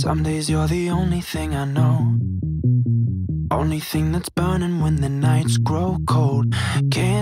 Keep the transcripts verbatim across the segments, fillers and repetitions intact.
Some days you're the only thing I know, only thing that's burning when the nights grow cold. Can't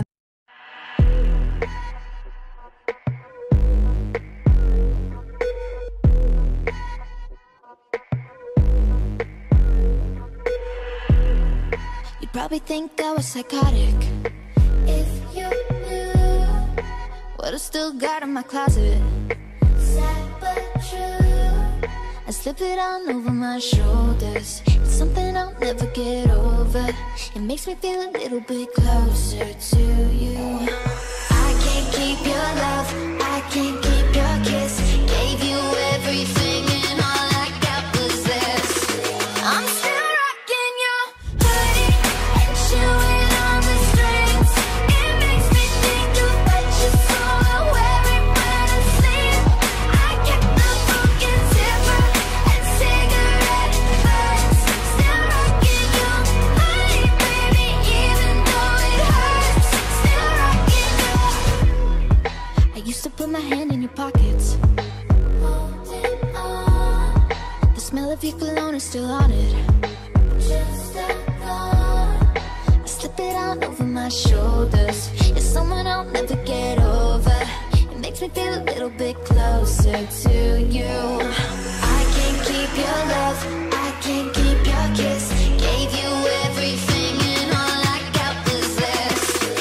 You'd probably think I was psychotic if you knew what I still got in my closet. Sad but true, I slip it on over my shoulders. It's something I'll never get over. It makes me feel a little bit closer to you. I can't keep your love, I can't keep your kiss. Gave you everything and all I got was this. I'm still rocking your hoodie and chewing on the strings. It makes me think about you, so I wear it when I sleep. I get the book and zipper and cigarette burns. Still rocking your hoodie, baby, even though it hurts. Still rocking your. I used to put my hand in your pockets, holding on. The smell of your cologne is still on it. Just a thought. I slip it on over my shoulders. It's someone I'll never get over. It makes me feel a little bit closer to you. I can't keep your love, I can't keep your kiss. Gave you everything and all I got was this.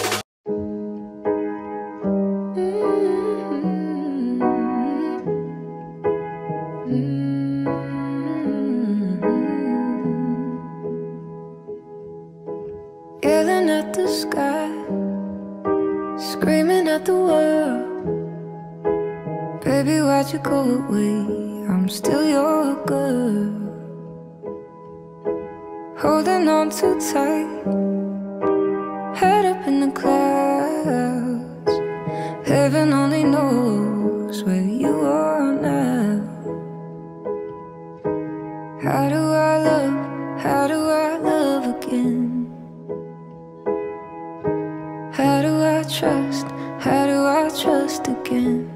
Yelling at the sky, screaming at the world. Baby, why'd you go away? I'm still your girl. Holding on too tight, head up in the clouds. Heaven only knows where you are now. How do I love, how do I love again? How do I trust, how do I trust again?